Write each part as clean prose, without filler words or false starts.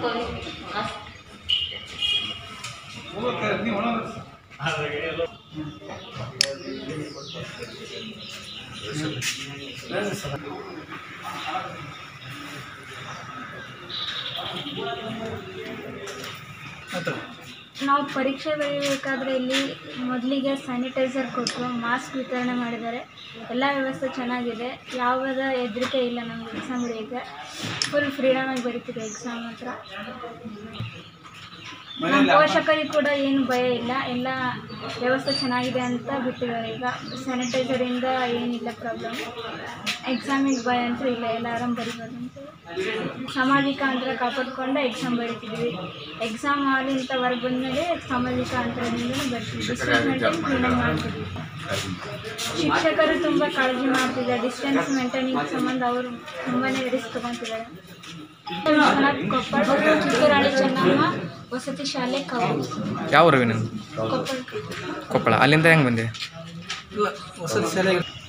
ನಾವು ಪರೀಕ್ಷೆ ಬರೀಬೇಕಾದ್ರೆ ಇಲ್ಲಿ ಮೊದಲಿಗೆ ಸ್ಯಾನಿಟೈಸರ್ ಕೊಟ್ಟರು, ಮಾಸ್ಕ್ ವಿತರಣೆ ಮಾಡಿದ್ದಾರೆ. ಎಲ್ಲ ವ್ಯವಸ್ಥೆ ಚೆನ್ನಾಗಿದೆ, ಯಾವುದೇ ಹೆದರಿಕೆ ಇಲ್ಲ. ನಮಗೆ ಎಕ್ಸಾಮ್ ಬರೆಯೋಕ್ಕೆ ಫುಲ್ ಫ್ರೀಡಮಾಗಿ ಬರೀತೀವಿ ಎಕ್ಸಾಮ್ ಹತ್ರ. ನಮ್ಮ ಪೋಷಕರಿಗೆ ಕೂಡ ಏನು ಭಯ ಇಲ್ಲ, ಎಲ್ಲ ವ್ಯವಸ್ಥೆ ಚೆನ್ನಾಗಿದೆ ಅಂತ ಬಿಟ್ಟಿದ್ದಾರೆ. ಈಗ ಸ್ಯಾನಿಟೈಸರಿಂದ ಏನಿಲ್ಲ ಪ್ರಾಬ್ಲಮ್. ಎಕ್ಸಾಮಿಗೆ ಭಯ ಅಂತೂ ಇಲ್ಲ, ಎಲ್ಲ ಆರಾಮ್ ಬರಿಬೋದು ಅಂತ. ಸಾಮಾಜಿಕ ಅಂತರ ಕಾಪಾಡಿಕೊಂಡು ಎಕ್ಸಾಮ್ ಬರೀತಿದ್ವಿ. ಎಕ್ಸಾಮ್ ಹಾಲಿಂದ ಹೊರಗೆ ಬಂದಮೇಲೆ ಸಾಮಾಜಿಕ ಅಂತರದಿಂದ ಬರ್ತೀವಿ. ಡಿಸ್ಟೆನ್ಸ್ ಮೇಂಟೈನ್ ಕ್ಲೀನಾಗಿ ಮಾಡ್ತಿದ್ವಿ. ಶಿಕ್ಷಕರು ತುಂಬ ಕಾಳಜಿ ಮಾಡ್ತಿದ್ದಾರೆ. ಡಿಸ್ಟೆನ್ಸ್ ಮೇಂಟೈನಿಂಗ್ ಸಂಬಂಧ ಅವರು ತುಂಬಾ ರಿಸ್ಕ್ ತೊಗೊತಿದ್ದಾರೆ. ಕೊಪ್ಪಳ ಚಿಕ್ಕರಾಣಿ ಚೆನ್ನಮ್ಮ ವಸತಿ ಶಾಲೆ ಕವಲು. ಯಾವ ಊರಿಗೆ ನೀವು? ಕೊಪ್ಪಳ. ಅಲ್ಲಿಂದ ಹೆಂಗೆ ಬಂದೆ? ವಸತಿ ಶಾಲೆ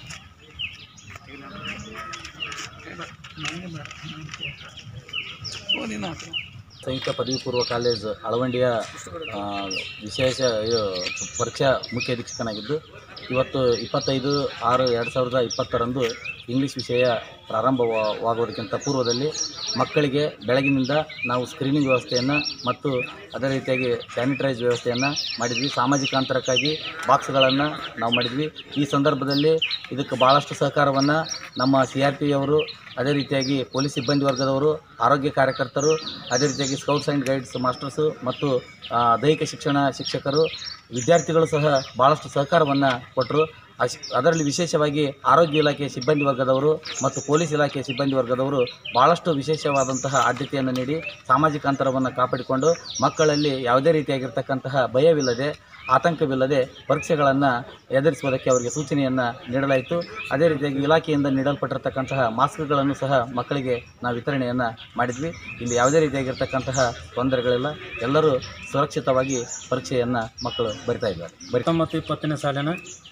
ಸಂಯುಕ್ತ ಪದವಿ ಪೂರ್ವ ಕಾಲೇಜ್ ಅಳವಂಡಿಯ ವಿಶೇಷ ಪರೀಕ್ಷಾ ಮುಖ್ಯ ಅಧೀಕ್ಷಕನಾಗಿದ್ದು, ಇವತ್ತು 25/6/2020 ಇಂಗ್ಲೀಷ್ ವಿಷಯ ಪ್ರಾರಂಭವಾಗುವುದಕ್ಕಿಂತ ಪೂರ್ವದಲ್ಲಿ ಮಕ್ಕಳಿಗೆ ಬೆಳಗಿನಿಂದ ನಾವು ಸ್ಕ್ರೀನಿಂಗ್ ವ್ಯವಸ್ಥೆಯನ್ನು ಮತ್ತು ಅದೇ ರೀತಿಯಾಗಿ ಸ್ಯಾನಿಟೈಸ್ ವ್ಯವಸ್ಥೆಯನ್ನು ಮಾಡಿದ್ವಿ. ಸಾಮಾಜಿಕ ಅಂತರಕ್ಕಾಗಿ ಬಾಕ್ಸ್ಗಳನ್ನು ನಾವು ಮಾಡಿದ್ವಿ. ಈ ಸಂದರ್ಭದಲ್ಲಿ ಇದಕ್ಕೆ ಭಾಳಷ್ಟು ಸಹಕಾರವನ್ನು ನಮ್ಮ CRP ಅವರು, ಅದೇ ರೀತಿಯಾಗಿ ಪೊಲೀಸ್ ಸಿಬ್ಬಂದಿ ವರ್ಗದವರು, ಆರೋಗ್ಯ ಕಾರ್ಯಕರ್ತರು, ಅದೇ ರೀತಿಯಾಗಿ ಸ್ಕೌಟ್ಸ್ ಆ್ಯಂಡ್ ಗೈಡ್ಸ್ ಮಾಸ್ಟರ್ಸು ಮತ್ತು ದೈಹಿಕ ಶಿಕ್ಷಣ ಶಿಕ್ಷಕರು, ವಿದ್ಯಾರ್ಥಿಗಳು ಸಹ ಭಾಳಷ್ಟು ಸಹಕಾರವನ್ನು ಕೊಟ್ಟರು. ಅದರಲ್ಲಿ ವಿಶೇಷವಾಗಿ ಆರೋಗ್ಯ ಇಲಾಖೆ ಸಿಬ್ಬಂದಿ ವರ್ಗದವರು ಮತ್ತು ಪೊಲೀಸ್ ಇಲಾಖೆ ಸಿಬ್ಬಂದಿ ವರ್ಗದವರು ಭಾಳಷ್ಟು ವಿಶೇಷವಾದಂತಹ ಆದ್ಯತೆಯನ್ನು ನೀಡಿ ಸಾಮಾಜಿಕ ಅಂತರವನ್ನು ಕಾಪಾಡಿಕೊಂಡು ಮಕ್ಕಳಲ್ಲಿ ಯಾವುದೇ ರೀತಿಯಾಗಿರ್ತಕ್ಕಂತಹ ಭಯವಿಲ್ಲದೆ, ಆತಂಕವಿಲ್ಲದೆ ಪರೀಕ್ಷೆಗಳನ್ನು ಎದುರಿಸುವುದಕ್ಕೆ ಅವರಿಗೆ ಸೂಚನೆಯನ್ನು ನೀಡಲಾಯಿತು. ಅದೇ ರೀತಿಯಾಗಿ ಇಲಾಖೆಯಿಂದ ನೀಡಲ್ಪಟ್ಟಿರ್ತಕ್ಕಂತಹ ಮಾಸ್ಕ್ಗಳನ್ನು ಸಹ ಮಕ್ಕಳಿಗೆ ನಾವು ವಿತರಣೆಯನ್ನು ಮಾಡಿದ್ವಿ. ಇಲ್ಲಿ ಯಾವುದೇ ರೀತಿಯಾಗಿರ್ತಕ್ಕಂತಹ ತೊಂದರೆಗಳಿಲ್ಲ. ಎಲ್ಲರೂ ಸುರಕ್ಷಿತವಾಗಿ ಪರೀಕ್ಷೆಯನ್ನು ಮಕ್ಕಳು ಬರಿತಾ ಇದ್ದಾರೆ. 1920ನೇ ಸಾಲಿನ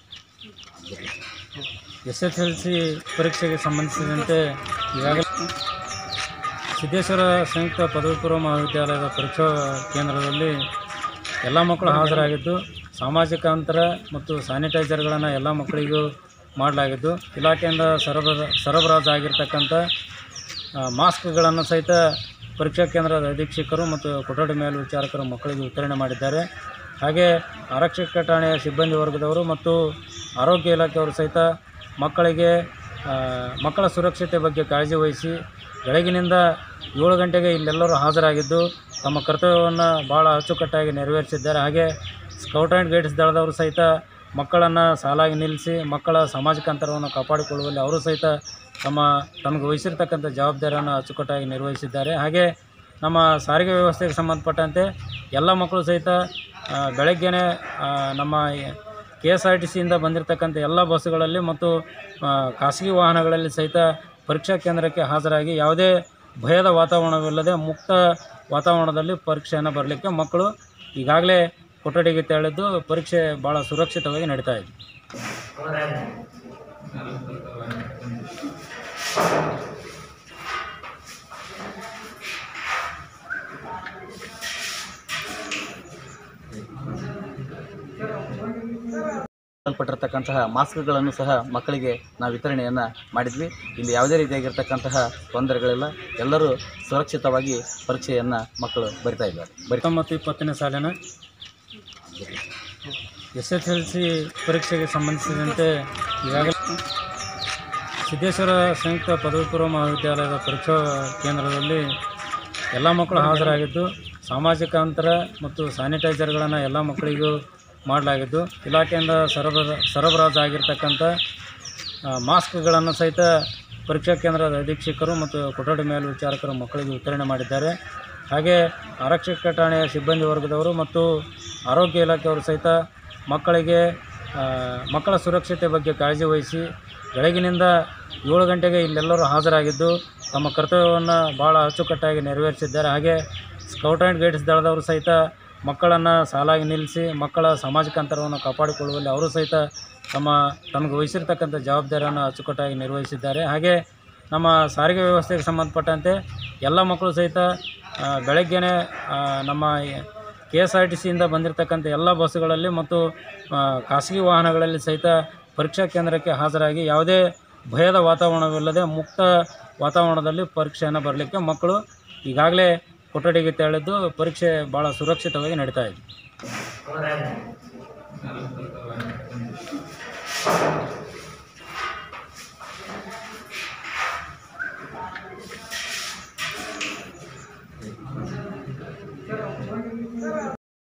SSLC ಪರೀಕ್ಷೆಗೆ ಸಂಬಂಧಿಸಿದಂತೆ ಈಗಾಗಲೇ ಸಿದ್ದೇಶ್ವರ ಸಂಯುಕ್ತ ಪದವಿ ಪೂರ್ವ ಮಹಾವಿದ್ಯಾಲಯದ ಪರೀಕ್ಷಾ ಕೇಂದ್ರದಲ್ಲಿ ಎಲ್ಲ ಮಕ್ಕಳು ಹಾಜರಾಗಿದ್ದು, ಸಾಮಾಜಿಕ ಅಂತರ ಮತ್ತು ಸ್ಯಾನಿಟೈಸರ್ಗಳನ್ನು ಎಲ್ಲ ಮಕ್ಕಳಿಗೂ ಮಾಡಲಾಗಿದ್ದು, ಇಲಾಖೆಯಿಂದ ಸರಬರಾಜು ಆಗಿರ್ತಕ್ಕಂಥ ಮಾಸ್ಕ್ಗಳನ್ನು ಸಹಿತ ಪರೀಕ್ಷಾ ಕೇಂದ್ರದ ಅಧೀಕ್ಷಕರು ಮತ್ತು ಕೊಠಡಿ ಮೇಲ್ವಿಚಾರಕರು ಮಕ್ಕಳಿಗೆ ವಿತರಣೆ ಮಾಡಿದ್ದಾರೆ. ಹಾಗೆ ಆರಕ್ಷಕ ಠಾಣೆಯ ಸಿಬ್ಬಂದಿ ವರ್ಗದವರು ಮತ್ತು ಆರೋಗ್ಯ ಇಲಾಖೆಯವರು ಸಹಿತ ಮಕ್ಕಳ ಸುರಕ್ಷತೆ ಬಗ್ಗೆ ಕಾಳಜಿ ವಹಿಸಿ ಬೆಳಗಿನಿಂದ 7 ಗಂಟೆಗೆ ಇಲ್ಲೆಲ್ಲರೂ ಹಾಜರಾಗಿದ್ದು ತಮ್ಮ ಕರ್ತವ್ಯವನ್ನು ಭಾಳ ಅಚ್ಚುಕಟ್ಟಾಗಿ ನೆರವೇರಿಸಿದ್ದಾರೆ. ಹಾಗೆ ಸ್ಕೌಟ್ ಆ್ಯಂಡ್ ಗೈಡ್ಸ್ ದಳದವರು ಸಹಿತ ಮಕ್ಕಳನ್ನು ಸಾಲಾಗಿ ನಿಲ್ಲಿಸಿ ಮಕ್ಕಳ ಸಾಮಾಜಿಕ ಅಂತರವನ್ನು ಕಾಪಾಡಿಕೊಳ್ಳುವಲ್ಲಿ ಅವರು ಸಹಿತ ತಮಗೆ ವಹಿಸಿರ್ತಕ್ಕಂಥ ಜವಾಬ್ದಾರಿಯನ್ನು ಅಚ್ಚುಕಟ್ಟಾಗಿ ನಿರ್ವಹಿಸಿದ್ದಾರೆ. ಹಾಗೆ ನಮ್ಮ ಸಾರಿಗೆ ವ್ಯವಸ್ಥೆಗೆ ಸಂಬಂಧಪಟ್ಟಂತೆ ಎಲ್ಲ ಮಕ್ಕಳು ಸಹಿತ ಬೆಳಗ್ಗೆನೇ ನಮ್ಮ KSRTCಯಿಂದ ಬಂದಿರತಕ್ಕಂಥ ಎಲ್ಲ ಬಸ್ಸುಗಳಲ್ಲಿ ಮತ್ತು ಖಾಸಗಿ ವಾಹನಗಳಲ್ಲಿ ಸಹಿತ ಪರೀಕ್ಷಾ ಕೇಂದ್ರಕ್ಕೆ ಹಾಜರಾಗಿ ಯಾವುದೇ ಭಯದ ವಾತಾವರಣವಿಲ್ಲದೆ ಮುಕ್ತ ವಾತಾವರಣದಲ್ಲಿ ಪರೀಕ್ಷೆಯನ್ನು ಬರಲಿಕ್ಕೆ ಮಕ್ಕಳು ಈಗಾಗಲೇ ಕೊಠಡಿಗೆ ತೆರಳಿದ್ದು ಪರೀಕ್ಷೆ ಭಾಳ ಸುರಕ್ಷಿತವಾಗಿ ನಡೀತಾ ಇದೆ. ಪಟ್ಟಿರ್ತಕ್ಕಂತಹ ಮಾಸ್ಕ್ಗಳನ್ನು ಸಹ ಮಕ್ಕಳಿಗೆ ನಾವು ವಿತರಣೆಯನ್ನು ಮಾಡಿದ್ವಿ. ಇಲ್ಲಿ ಯಾವುದೇ ರೀತಿಯಾಗಿರ್ತಕ್ಕಂತಹ ತೊಂದರೆಗಳಿಲ್ಲ. ಎಲ್ಲರೂ ಸುರಕ್ಷಿತವಾಗಿ ಪರೀಕ್ಷೆಯನ್ನು ಮಕ್ಕಳು ಬರಿತಾ ಇದ್ದಾರೆ. 1920ನೇ ಸಾಲಿನ SSLC ಪರೀಕ್ಷೆಗೆ ಸಂಬಂಧಿಸಿದಂತೆ ಈಗಾಗಲೇ ಸಿದ್ದೇಶ್ವರ ಸಂಯುಕ್ತ ಪದವಿ ಪೂರ್ವ ಮಹಾವಿದ್ಯಾಲಯದ ಪರೀಕ್ಷಾ ಕೇಂದ್ರದಲ್ಲಿ ಎಲ್ಲ ಮಕ್ಕಳು ಹಾಜರಾಗಿದ್ದು, ಸಾಮಾಜಿಕ ಅಂತರ ಮತ್ತು ಸ್ಯಾನಿಟೈಸರ್ಗಳನ್ನು ಎಲ್ಲ ಮಕ್ಕಳಿಗೂ ಮಾಡಲಾಗಿದ್ದು, ಇಲಾಖೆಯಿಂದ ಸರಬರಾಜು ಆಗಿರ್ತಕ್ಕಂಥ ಮಾಸ್ಕ್ಗಳನ್ನು ಸಹಿತ ಪರೀಕ್ಷಾ ಕೇಂದ್ರದ ಅಧೀಕ್ಷಕರು ಮತ್ತು ಕೊಠಡಿ ಮೇಲ್ವಿಚಾರಕರು ಮಕ್ಕಳಿಗೆ ವಿತರಣೆ ಮಾಡಿದ್ದಾರೆ. ಹಾಗೆ ಆರಕ್ಷಕ ಠಾಣೆಯ ಸಿಬ್ಬಂದಿ ವರ್ಗದವರು ಮತ್ತು ಆರೋಗ್ಯ ಇಲಾಖೆಯವರು ಸಹಿತ ಮಕ್ಕಳ ಸುರಕ್ಷತೆ ಬಗ್ಗೆ ಕಾಳಜಿ ವಹಿಸಿ ಬೆಳಗಿನಿಂದ 7 ಗಂಟೆಗೆ ಇಲ್ಲೆಲ್ಲರೂ ಹಾಜರಾಗಿದ್ದು ತಮ್ಮ ಕರ್ತವ್ಯವನ್ನು ಭಾಳ ಅಚ್ಚುಕಟ್ಟಾಗಿ ನೆರವೇರಿಸಿದ್ದಾರೆ. ಹಾಗೆ ಸ್ಕೌಟ್ ಆ್ಯಂಡ್ ಗೈಡ್ಸ್ ದಳದವರು ಸಹಿತ ಮಕ್ಕಳನ್ನು ಸಾಲಾಗಿ ನಿಲ್ಲಿಸಿ ಮಕ್ಕಳ ಸಾಮಾಜಿಕ ಅಂತರವನ್ನು ಕಾಪಾಡಿಕೊಳ್ಳುವಲ್ಲಿ ಅವರು ಸಹಿತ ತಮಗೆ ವಹಿಸಿರ್ತಕ್ಕಂಥ ಜವಾಬ್ದಾರಿಯನ್ನು ಅಚ್ಚುಕಟ್ಟಾಗಿ ನಿರ್ವಹಿಸಿದ್ದಾರೆ. ಹಾಗೆ ನಮ್ಮ ಸಾರಿಗೆ ವ್ಯವಸ್ಥೆಗೆ ಸಂಬಂಧಪಟ್ಟಂತೆ ಎಲ್ಲ ಮಕ್ಕಳು ಸಹಿತ ಬೆಳಗ್ಗೆನೇ ನಮ್ಮ KSRTCಯಿಂದ ಬಂದಿರತಕ್ಕಂಥ ಎಲ್ಲ ಬಸ್ಸುಗಳಲ್ಲಿ ಮತ್ತು ಖಾಸಗಿ ವಾಹನಗಳಲ್ಲಿ ಸಹಿತ ಪರೀಕ್ಷಾ ಕೇಂದ್ರಕ್ಕೆ ಹಾಜರಾಗಿ ಯಾವುದೇ ಭಯದ ವಾತಾವರಣವಿಲ್ಲದೆ ಮುಕ್ತ ವಾತಾವರಣದಲ್ಲಿ ಪರೀಕ್ಷೆಯನ್ನು ಬರಲಿಕ್ಕೆ ಮಕ್ಕಳು ಈಗಾಗಲೇ ಕೊಠಡಿಗೆ ತೆರಳಿದ್ದು ಪರೀಕ್ಷೆ ಭಾಳ ಸುರಕ್ಷಿತವಾಗಿ ನಡೀತಾ ಇದೆ.